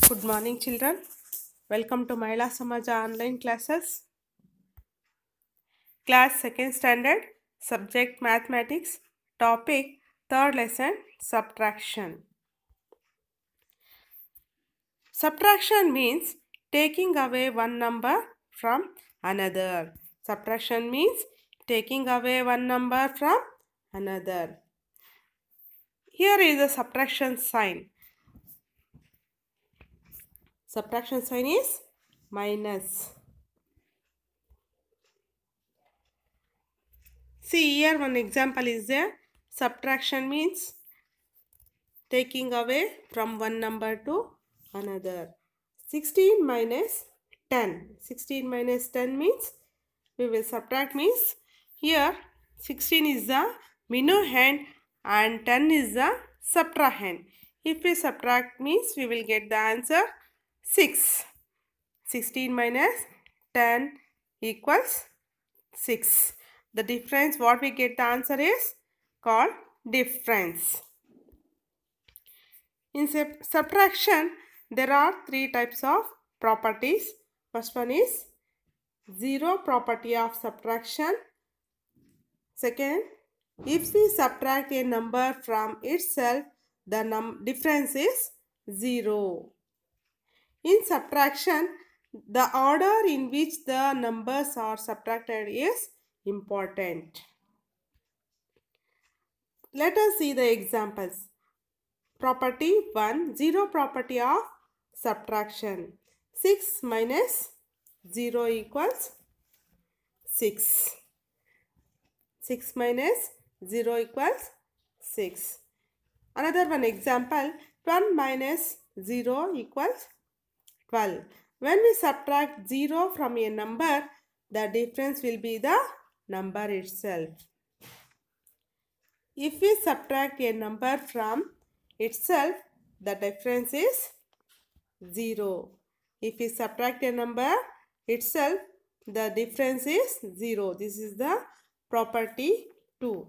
Good morning, children. Welcome to Mahila Samaja online classes. Class 2nd standard, subject mathematics, topic 3rd lesson, subtraction. Subtraction means taking away one number from another. Subtraction means taking away one number from another. Here is the subtraction sign. Subtraction sign is minus. See here one example is there. Subtraction means taking away from one number to another. 16 minus 10. 16 minus 10 means we will subtract means here 16 is the minuend and 10 is the subtrahend. If we subtract means we will get the answer 6. 16 minus 10 equals 6. The difference what we get the answer is called difference. In subtraction there are three types of properties. First one is zero property of subtraction. Second, if we subtract a number from itself, the difference is 0. In subtraction, the order in which the numbers are subtracted is important. Let us see the examples. Property 1, zero property of subtraction. 6 minus 0 equals 6. 6 minus 0 equals 6. Another one example, 12 minus 0 equals 12. When we subtract 0 from a number, the difference will be the number itself. If we subtract a number from itself, the difference is 0. If we subtract a number itself, the difference is 0. This is the property 2.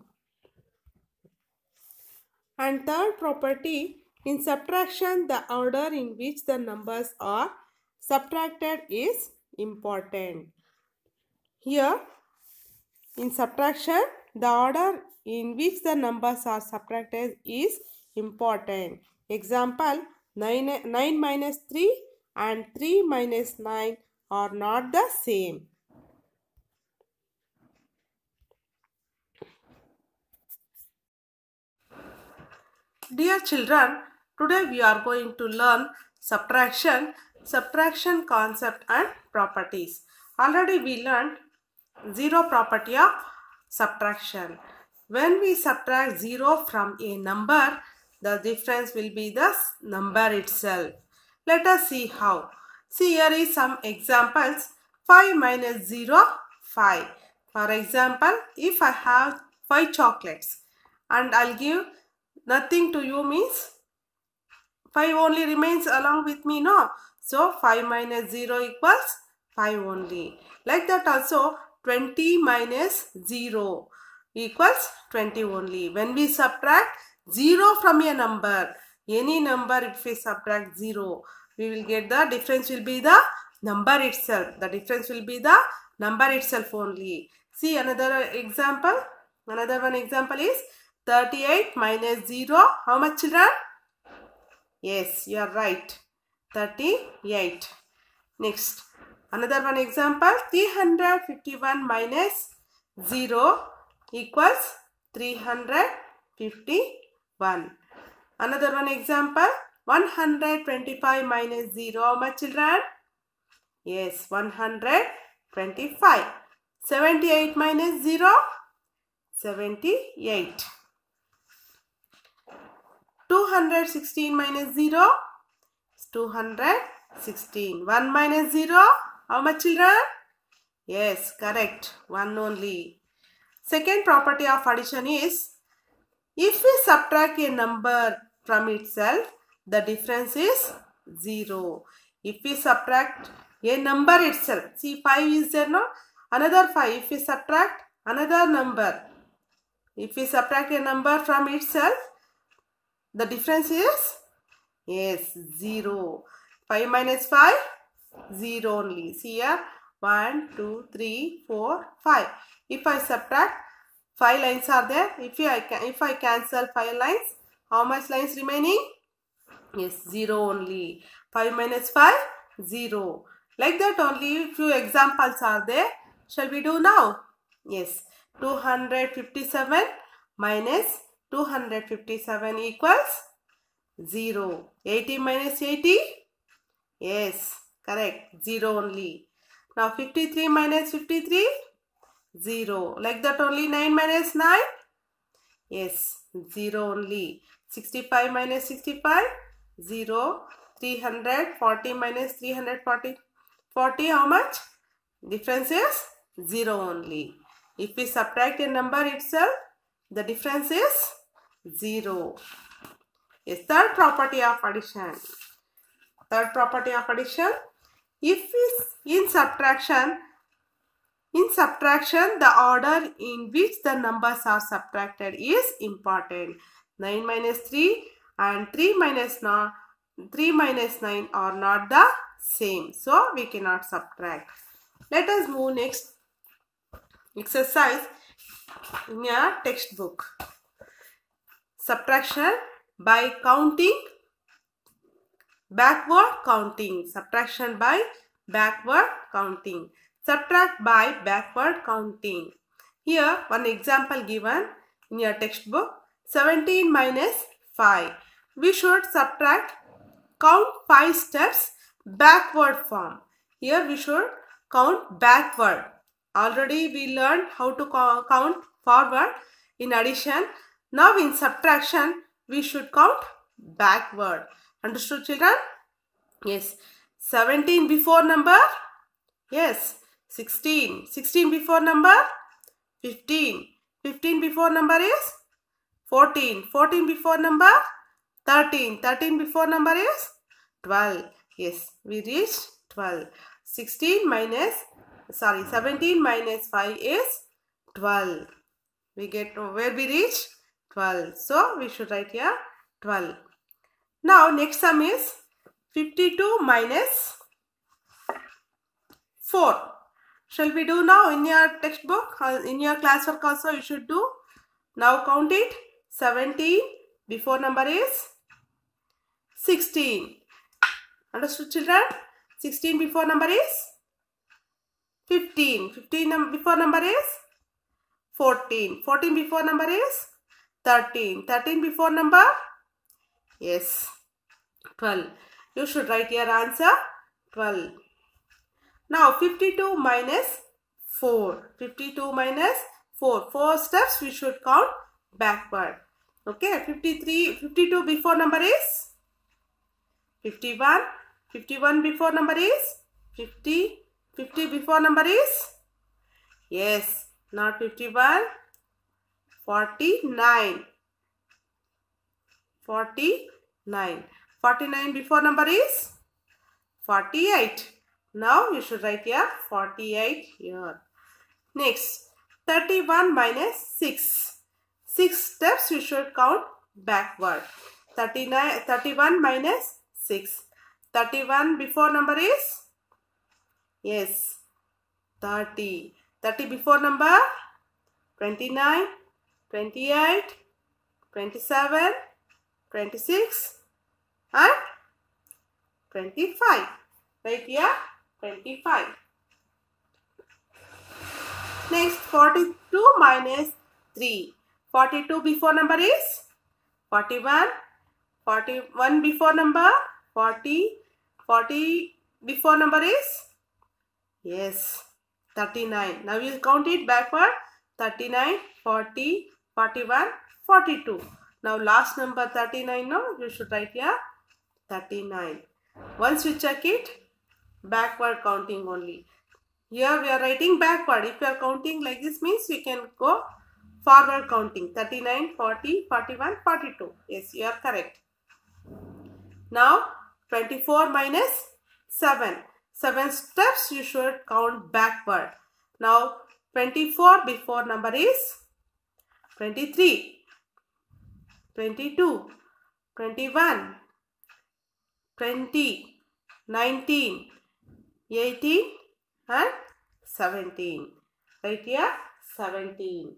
And third property, in subtraction, the order in which the numbers are subtracted is important. Here, in subtraction, the order in which the numbers are subtracted is important. Example, 9 minus 3 and 3 minus 9 are not the same. Dear children, today we are going to learn subtraction concept and properties. Already we learned zero property of subtraction. When we subtract 0 from a number, the difference will be the number itself. Let us see how. See, here is some examples. 5 minus 0, 5. For example, if I have 5 chocolates and I'll give nothing to you means 5 only remains along with me, no? So 5 minus 0 equals 5 only. Like that also 20 minus 0 equals 20 only. When we subtract 0 from a number, any number, if we subtract 0, we will get the difference will be the number itself. The difference will be the number itself only. See another example. Another one example is 38 minus 0. How much, children? Yes, you are right. 38. Next. Another one example. 351 minus 0 equals 351. Another one example. 125 minus 0. How much, children? Yes, 125. 78 minus 0. 78. 216 minus 0 is 216. 1 minus 0, how much, children? Yes, correct, 1 only. Second property of addition is, if we subtract a number from itself, the difference is 0. If we subtract a number itself, see 5 is there, no? Another 5, if we subtract another number, if we subtract a number from itself, the difference is, yes, 0. 5 minus 5, 0 only. See here, 1, 2, 3, 4, 5. If I subtract, 5 lines are there. If I cancel 5 lines, how much lines remaining? Yes, 0 only. 5 minus 5, 0. Like that only few examples are there. Shall we do now? Yes. 257 minus 257 equals 0. 80 minus 80? Yes, correct. 0 only. Now 53 minus 53? 0. Like that only 9 minus 9? Yes, 0 only. 65 minus 65? 0. 340 minus 340. 40 how much? Difference is 0 only. If we subtract a number itself, the difference is 0. Yes, third property of addition. Third property of addition. If in subtraction, the order in which the numbers are subtracted is important. 9 minus 3 and 3 minus 9 are not the same. So, we cannot subtract. Let us move next exercise in your textbook. Subtraction by counting, backward counting. Subtraction by backward counting. Subtract by backward counting. Here one example given in your textbook. 17 minus 5. We should subtract, count 5 steps backward form. Here we should count backward. Already we learned how to count forward in addition. Now in subtraction we should count backward. Understood, children? Yes. 17 before number? Yes. 16. 16 before number? 15. 15 before number is? 14. 14 before number? 13. 13 before number is? 12. Yes, we reached 12. 17 minus 5 is 12. We get where we reach? 12. So, we should write here 12. Now, next sum is 52 minus 4. Shall we do now in your textbook? In your classwork also you should do. Now count it. 17 before number is 16. Understood, children? 16 before number is 15. 15 before number is 14. 14 before number is 13. 13 before number? Yes, 12. You should write your answer 12. Now 52 minus 4. 52 minus 4. 4 steps we should count backward. Okay, 52 before number is 51. 51 before number is 50. 50 before number is? Yes, not 51. 49. 49. 49 before number is 48. Now you should write here 48 here. Next, 31 minus 6. 6 steps you should count backward. 31 minus 6. 31 before number is? Yes, 30. 30 before number? 29, 28, 27, 26 and 25. Right here, 25. Next, 42 minus 3. 42 before number is 41. 41 before number 40. 40 before number is? Yes, 39. Now we will count it backward. 39, 40, 41, 42. Now last number 39. No, you should write here 39. Once you check it, backward counting only. Here we are writing backward. If you are counting like this means you can go forward counting. 39, 40, 41, 42. Yes, you are correct. Now 24 minus 7. 7 steps you should count backward. Now 24 before number is 23, 22, 21, 20, 19, 18 and 17. Right here 17.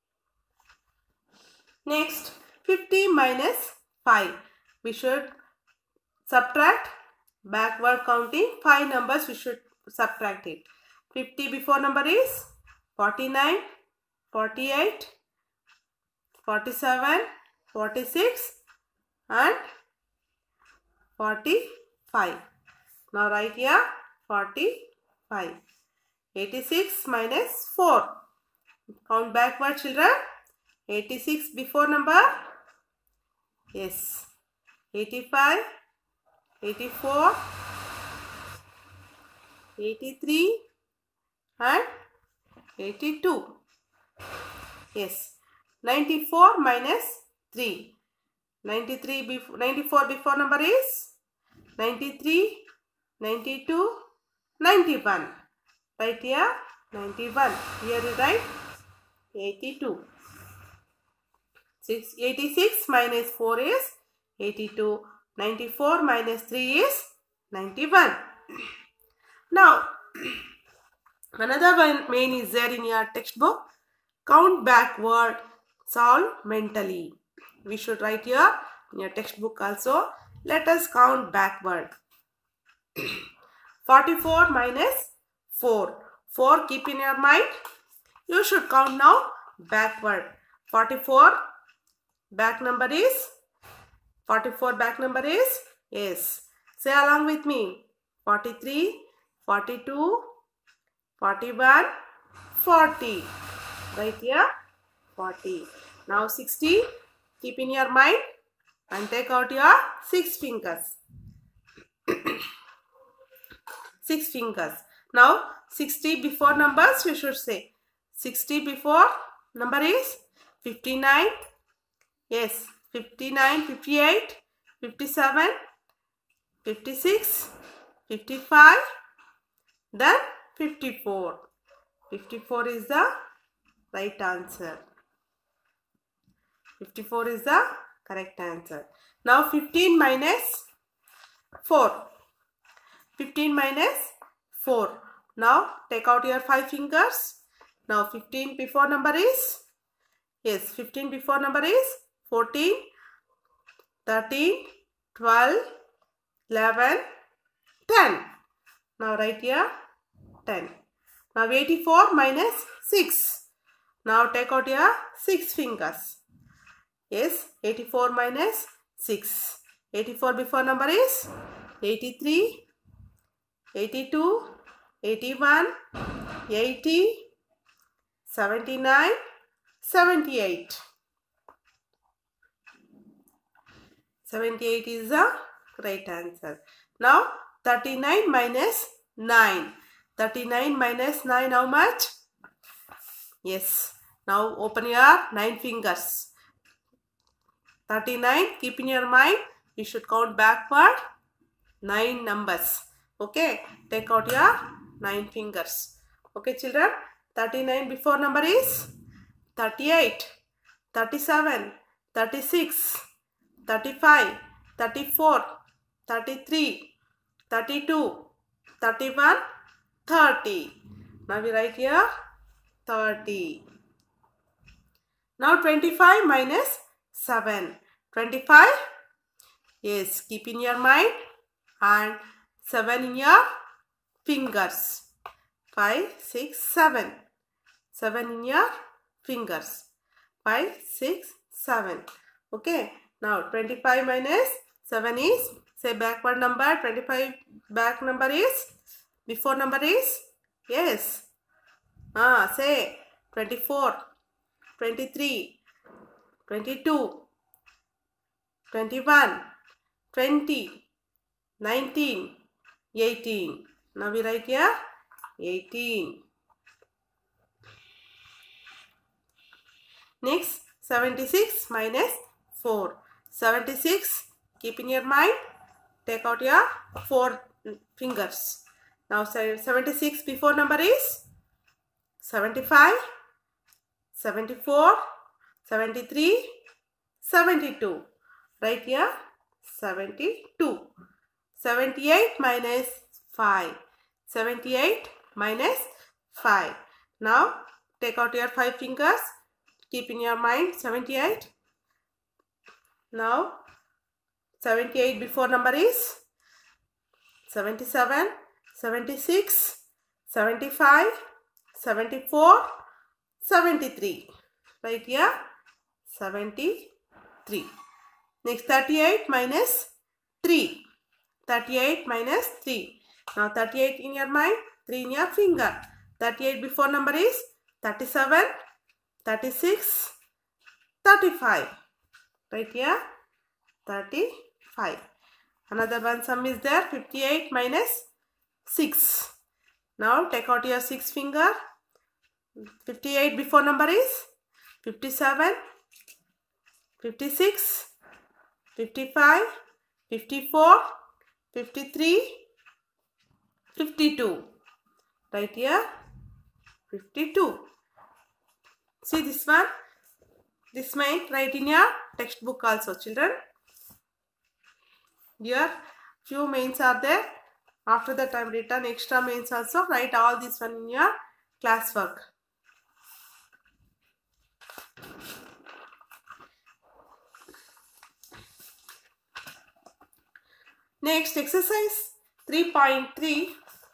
Next 50 minus 5. We should subtract backward counting 5 numbers. We should subtract it. 50 before number is 49, 48, 47, 46 and 45. Now write here 45. 86 minus 4. Count backward, children. 86 before number. Yes. 85, 84, 83 and 82. Yes. 94 minus 3. 94 before number is 93, 92, 91. Right here 91. Here you write 82. 86 minus 4 is 82. 94 minus 3 is 91. Now another one main is there in your textbook. Count backward, solve mentally. We should write here in your textbook also. Let us count backward. 44 minus 4. 4 keep in your mind. You should count now backward. 44 back number is 44 back number is, yes, say along with me, 43, 42, 41, 40. Right here 40. Now 60 keep in your mind and take out your 6 fingers. 6 fingers. Now 60 before numbers we should say. 60 before number is 59. Yes, 59, 58, 57, 56, 55, then 54. 54 is the right answer. 54 is the correct answer. Now 15 minus 4. 15 minus 4. Now take out your 5 fingers. Now 15 before number is, yes, 15 before number is 14, 13, 12, 11, 10. Now write here 10. Now 84 minus 6. Now take out your 6 fingers. Yes, 84 minus 6. 84 before number is 83, 82, 81, 80, 79, 78. 78 is the right answer. Now 39 minus 9. 39 minus 9 how much? Yes. Now open your 9 fingers. 39 keep in your mind. You should count backward 9 numbers. Okay. Take out your 9 fingers. Okay children. 39 before number is 38, 37, 36, 35, 34, 33, 32, 31, 30. Now we write here 30. Now 25 minus 7. 25. Yes, keep in your mind and 7 in your fingers. 5, 6, 7. 7 in your fingers. 5, 6, 7. Okay. Now 25 minus 7 is, say backward number. 25 back number is, before number is, yes. Say 24, 23, 22, 21, 20, 19, 18. Now we write here 18. Next 76 minus 4. 76 keep in your mind. Take out your 4 fingers. Now 76 before number is 75, 74, 73, 72. Right here 72. 78 minus 5. 78 minus 5. Now take out your 5 fingers. Keep in your mind 78. Now 78 before number is 77, 76, 75, 74, 73. Right here 73. Next 38 minus 3. 38 minus 3. Now 38 in your mind, 3 in your finger. 38 before number is 37, 36, 35. Right here 35. Another one sum is there, 58 minus 6. Now take out your 6 finger. 58 before number is 57, 56, 55, 54, 53, 52. Right here 52. See this one. This might write in your textbook also, children. Here few mains are there. After that I am written extra mains also. Write all this one in your classwork. Next exercise 3.3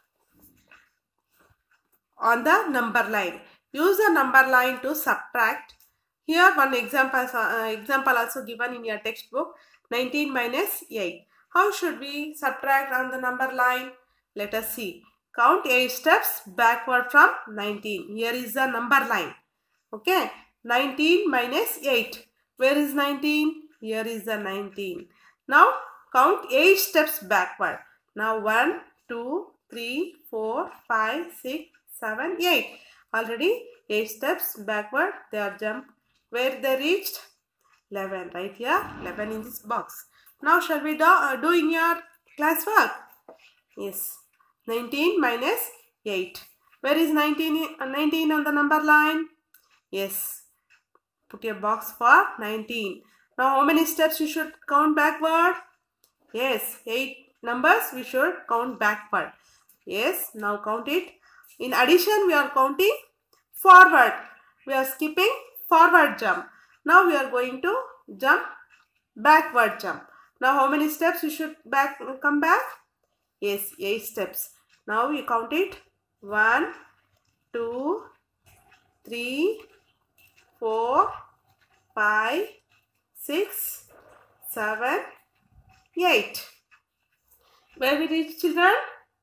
on the number line. Use the number line to subtract. Here one example also given in your textbook. 19 minus 8. How should we subtract on the number line? Let us see. Count 8 steps backward from 19. Here is the number line. Okay. 19 minus 8. Where is 19? Here is the 19. Now count 8 steps backward. Now 1, 2, 3, 4, 5, 6, 7, 8. Already 8 steps backward they are jumped. Where they reached? 11. Right here 11 in this box. Now shall we do in your classwork? Yes. 19 minus 8. Where is 19 on the number line? Yes. Put a box for 19. Now how many steps you should count backward? Yes. 8 numbers we should count backward. Yes. Now count it. In addition we are counting forward. We are skipping forward jump. Now we are going to jump backward jump. Now how many steps you should come back? Yes, 8 steps. Now you count it. 1, 2, 3, 4, 5, 6, 7, 8. Where we reach, children?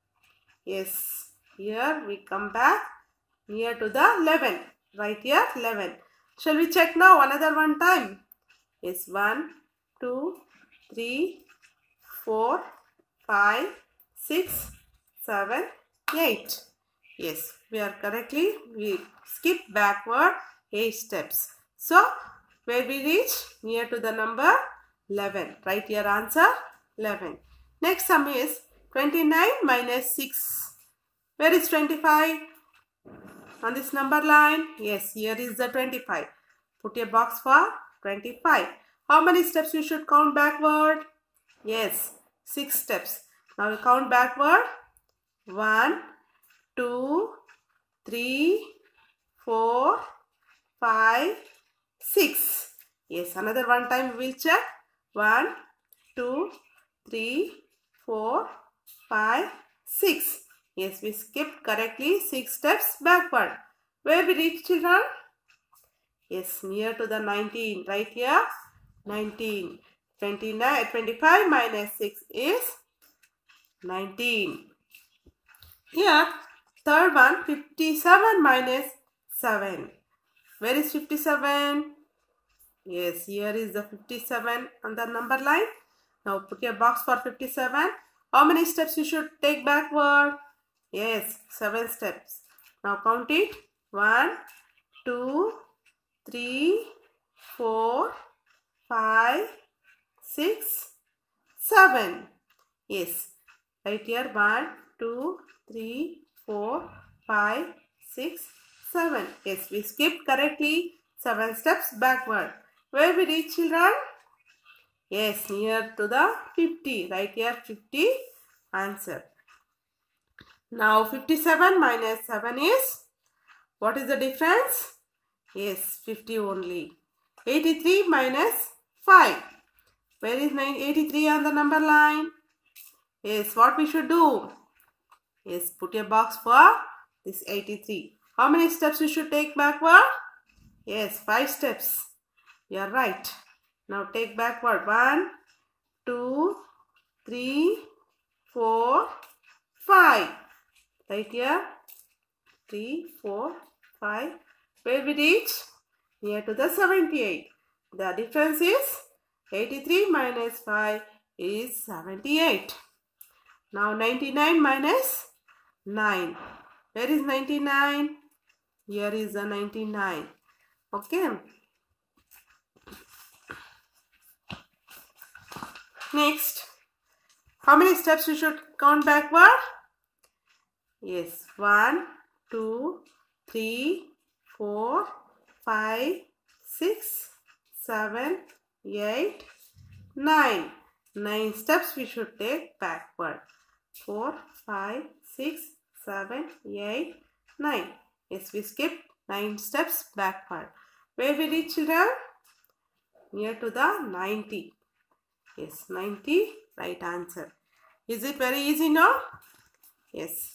Yes, here we come back near to the 11. Right here 11. Shall we check now another one time? Yes, 1, 2, 3, 4, 5, 6, 7, 8. Yes, we are correctly. We skip backward 8 steps. So, where we reach? Near to the number 11. Write your answer 11. Next sum is 29 minus 6. Where is 25? On this number line? Yes, here is the 25. Put a box for 25. How many steps you should count backward? Yes, 6 steps. Now we count backward. 1, 2, 3, 4, 5, 6. Yes, another one time we will check. 1, 2, 3, 4, 5, 6. Yes, we skipped correctly 6 steps backward. Where we reach, children? Yes, near to the 19. Right here, 19. 25 minus 6 is 19. Here, third one, 57 minus 7. Where is 57? Yes, here is the 57 on the number line. Now put a box for 57. How many steps you should take backward? Yes, 7 steps. Now count it. 1, 2, 3, 4, 5, 6, 7. Yes, right here 1, 2, 3, 4, 5, 6, 7. Yes, we skipped correctly 7 steps backward. Where we reach, children? Yes, near to the 50. Right here 50. answer. Now 57 minus 7 is, what is the difference? Yes, 50 only. 83 minus 5. Where is 83 on the number line? Yes, what we should do? Yes, put a box for this 83. How many steps we should take backward? Yes, 5 steps. You are right. Now take backward. 1, 2, 3, 4, 5. Right here. 3, 4, 5. Where we reach? Near to the 78. The difference is 83 minus 5 is 78. Now 99 minus 9. Where is 99? Here is the 99. Okay. Next, how many steps we should count backward? Yes, 1, 2, 3, 4, 5, 6, 7, 8, 9. 9 steps we should take backward. 4, 5, 6, 7, 8, 9. Yes, we skipped 9 steps backward. Where we reach, children? Near to the 90. Yes, 90, right answer. Is it very easy now? Yes.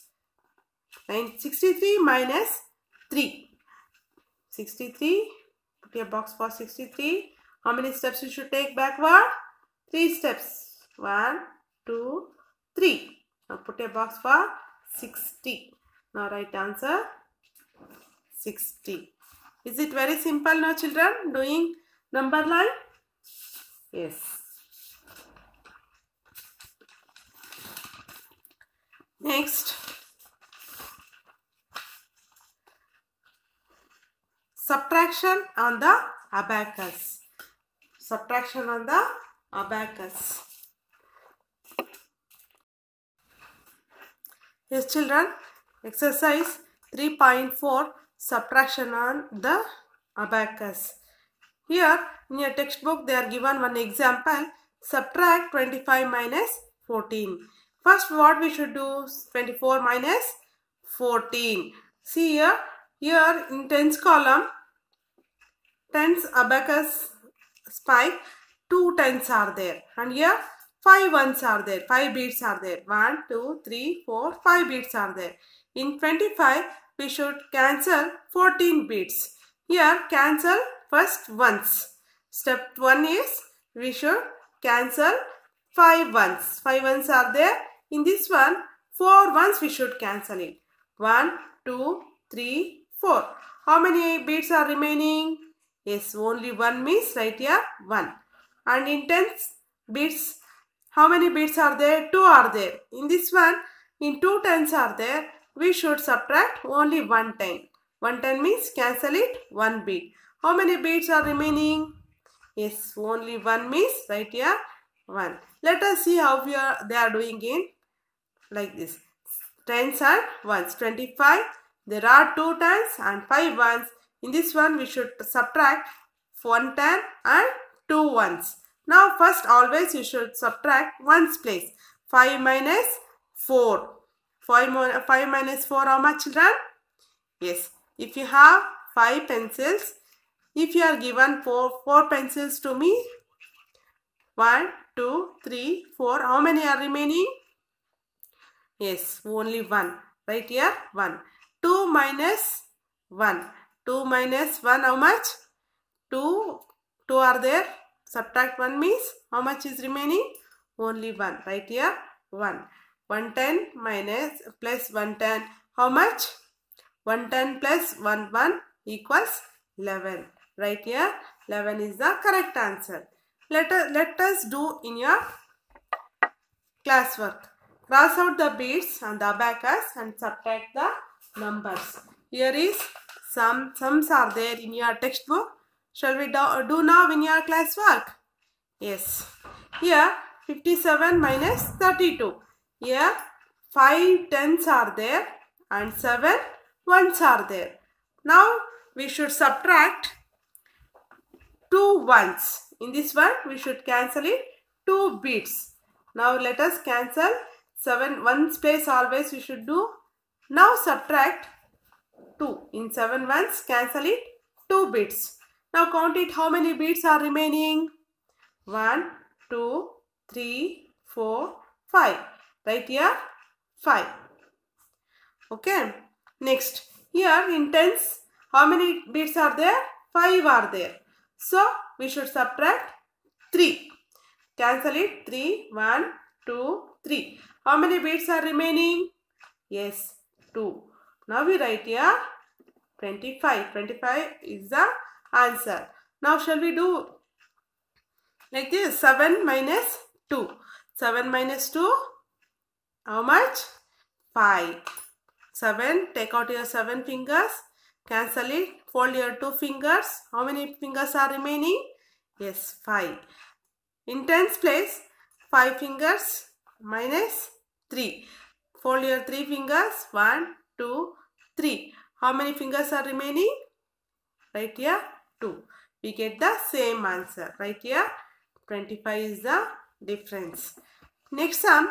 63 minus 3. 63, put a box for 63. How many steps you should take backward? 3 steps. 1, 2, 3. Now put a box for 60. Now right answer 60. Is it very simple now, children, doing number line? Yes. Next, subtraction on the abacus. Subtraction on the abacus. Yes, children, exercise 3.4, subtraction on the abacus. Here in your textbook they are given one example. Subtract 25 minus 14. First what we should do? 24 minus 14. See here in tens column, tens abacus spike, 2 tens are there, and here 5 ones are there, 5 beads are there. 1, 2, 3, 4, 5 beads are there. In 25 we should cancel 14 beads. Here cancel first ones. Step 1 is we should cancel 5 ones. 5 ones are there. In this one 4 ones we should cancel it. 1, 2, 3, 4. How many beads are remaining? Yes, only 1 means right here 1. And in tens beads, how many beads are there? 2 are there. In this one, in 2 tens are there, we should subtract only 1 10. 1 10 means cancel it 1 bead. How many beads are remaining? Yes, only 1 means right here 1. Let us see how they are doing in like this. Tens and ones. 25. There are 2 tens and 5 ones. In this one we should subtract 1 10 and 2 ones. Now first always you should subtract ones place. 5 minus 4. 5 minus 4 how much, children? Yes. If you have 5 pencils, if you are given 4 pencils to me, 1, 2, 3, 4, how many are remaining? Yes, only 1. Right here 1. 2 minus 1. 2 minus 1 how much? 2 are there. Subtract 1 means how much is remaining? Only 1. Right here 1. 110 minus plus 110 how much? 110 plus 1 1 equals 11. Right here 11 is the correct answer. Let us do in your classwork. Cross out the beads on the abacus and subtract the numbers. Here is sums are there in your textbook. Shall we do now in your classwork? Yes. Here 57 minus 32. Here 5 tens are there and 7 ones are there. Now we should subtract 2 ones. In this one we should cancel it 2 beads. Now let us cancel 7 ones place always you should do. Now subtract 2. In 7 ones cancel it 2 bits. Now count it how many bits are remaining. 1, 2, 3, 4, 5. Right here 5. Okay. Next here in tens how many bits are there? 5 are there. So we should subtract 3. Cancel it 3, 1, 2, 3. How many bits are remaining? Yes, 2. Now we write here 25. 25 is the answer. Now shall we do like this? 7 minus 2. 7 minus 2, how much? 5. 7, take out your 7 fingers. Cancel it. Fold your 2 fingers. How many fingers are remaining? Yes, 5. In tens place, 5 fingers minus 3. Fold your 3 fingers. 1, 2, 3. How many fingers are remaining? Right here 2. We get the same answer. Right here 25 is the difference. Next sum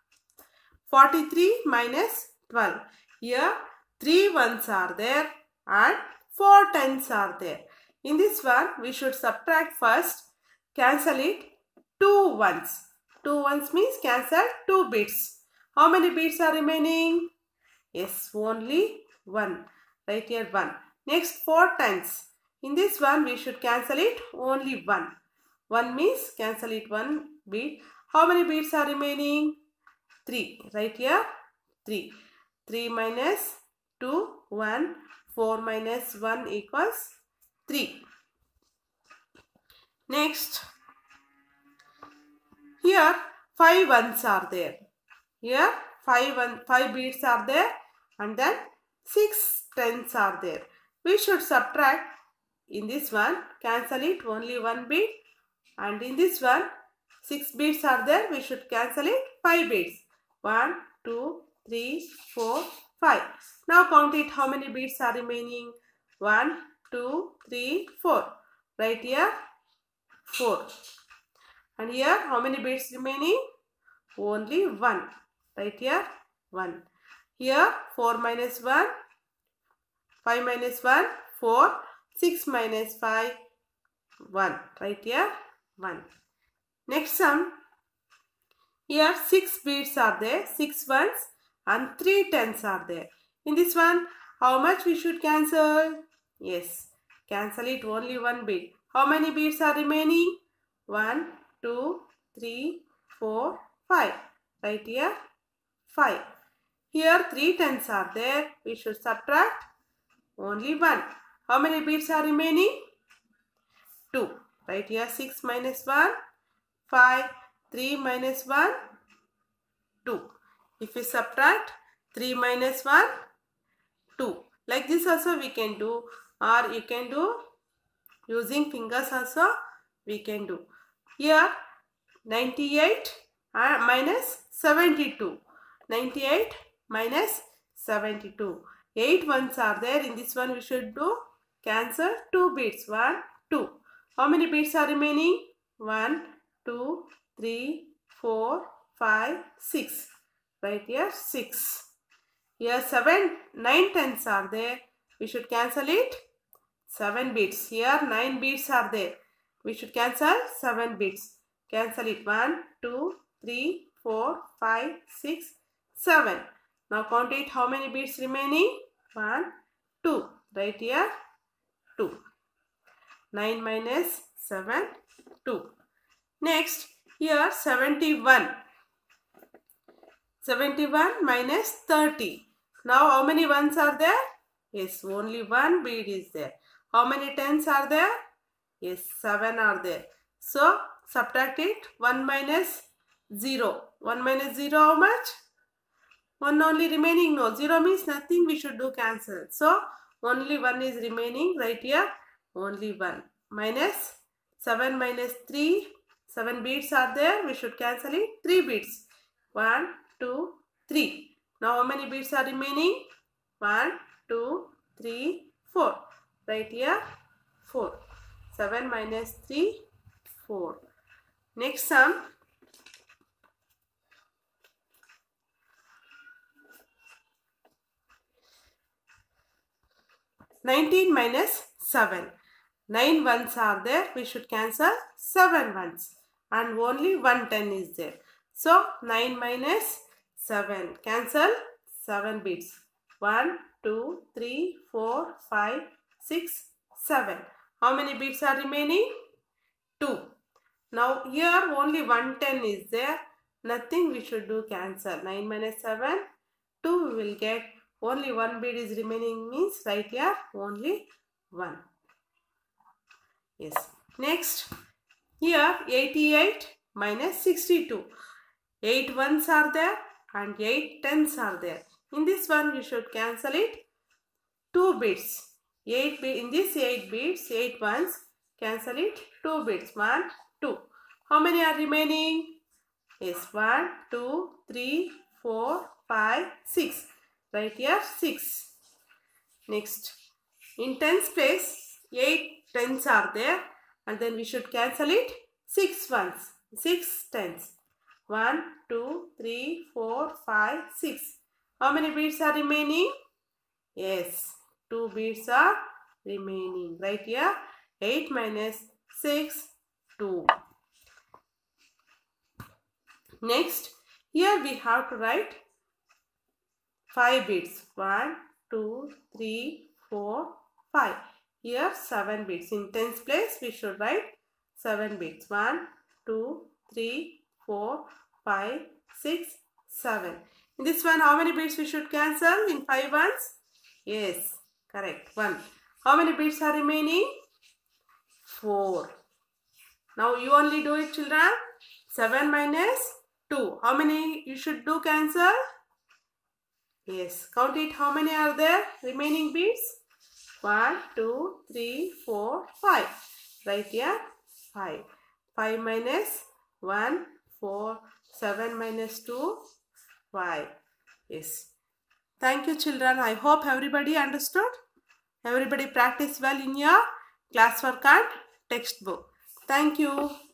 43 minus 12. Here 3 ones are there and 4 tens are there. In this one we should subtract first. Cancel it 2 ones. 2 ones means cancel 2 bits. How many bits are remaining? Yes, only 1. Right here 1. Next 4 tens. In this one we should cancel it only 1. 1 means cancel it 1 bit. How many bits are remaining? 3. Right here 3. 3 minus 2, 1. 4 minus 1 equals 3. Next, here 5 ones are there. Here 5 bits are there and then 6 tens are there. We should subtract in this one, cancel it only 1 bit, and in this one 6 bits are there. We should cancel it 5 bits. 1, 2, 3, 4, 5. Now count it how many bits are remaining. 1, 2, 3, 4. Right here 4. And here how many bits remaining? Only 1. Right here 1. Here 4 minus 1, 5 minus 1, 4. 6 minus 5, 1. Right here 1. Next sum. Here 6 bits are there, 6 ones and 3 tens are there. In this one, how much we should cancel? Yes, cancel it only 1 bit. How many bits are remaining? 1, 2, 3, 4, 5. Right here 5. Here 3 tens are there. We should subtract only 1. How many bits are remaining? 2. Right here 6 minus 1, 5. 3 minus 1, 2. If we subtract 3 minus 1, 2. Like this also we can do, or you can do using fingers also we can do. Here 98 minus 72. 98 minus 72. 8 ones are there. In this one we should do cancel 2 bits. 1, 2. How many bits are remaining? 1, 2, 3, 4, 5, 6. Right here 6. Here 9 tens are there. We should cancel it 7 bits. Here 9 bits are there. We should cancel 7 bits. Cancel it 1, 2, 3, 4, 5, 6, 7. Now count it how many bits remaining? 1, 2. Right here 2. 9 minus 7, 2. Next, here 71. 71 minus 30. Now how many ones are there? Yes, only 1 bead is there. How many tens are there? Yes, 7 are there. So, subtract it. 1 minus 0. 1 minus 0 how much? 1 only remaining. No, 0 means nothing. We should do cancel. So, only 1 is remaining. Right here, only 1. Minus 7 minus 3. 7 beads are there. We should cancel it. 3 beads. 1, 2, 3. Now how many beads are remaining? 1, 2, 3, 4. Right here 4. 7 minus 3, 4. Next sum. 19 minus 7. 9 ones are there. We should cancel 7 ones. And only 1 10 is there. So 9 minus 7. Cancel 7 bits. 1, 2, 3, 4, 5, 6, 7. How many bits are remaining? 2. Now here only 110 is there. Nothing we should do cancel. 9 minus 7. 2 we will get. Only 1 bit is remaining means right here only 1. Yes. Next. Here 88 minus 62. 8 ones are there and 8 tens are there. In this one you should cancel it. 2 bits. In this 8 bits, 8 ones, cancel it. 2 bits. 1, 2. How many are remaining? Yes, 1, 2, 3, 4, 5, 6. Right here 6. Next. In tens place, 8 tens are there. And then we should cancel it. 6 ones. 6 tens. 1, 2, 3, 4, 5, 6. How many bits are remaining? Yes, 2 bits are remaining. Right here, 8 minus 6, 2. Next, here we have to write 5 bits. 1, 2, 3, 4, 5. Here 7 bits. In tens place, we should write 7 bits. 1, 2, 3, 4, 5, 6, 7. In this one, how many bits we should cancel? In 5 ones? Yes, correct. 1. How many bits are remaining? 4. Now you only do it, children. 7 minus 2. How many you should do cancel? Yes, count it. How many are there? Remaining bits? 1, 2, 3, 4, 5. Right here, 5. 5 minus 1, 4. 7 minus 2, 5. Yes. Thank you, children. I hope everybody understood. Everybody practice well in your classwork and textbook. Thank you.